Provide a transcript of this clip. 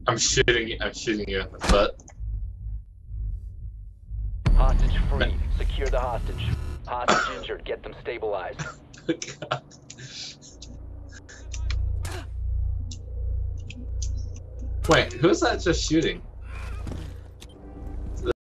I'm shooting you in the foot. Hostage free. Secure the hostage. Hostage injured. Get them stabilized. God. Wait, who's that just shooting?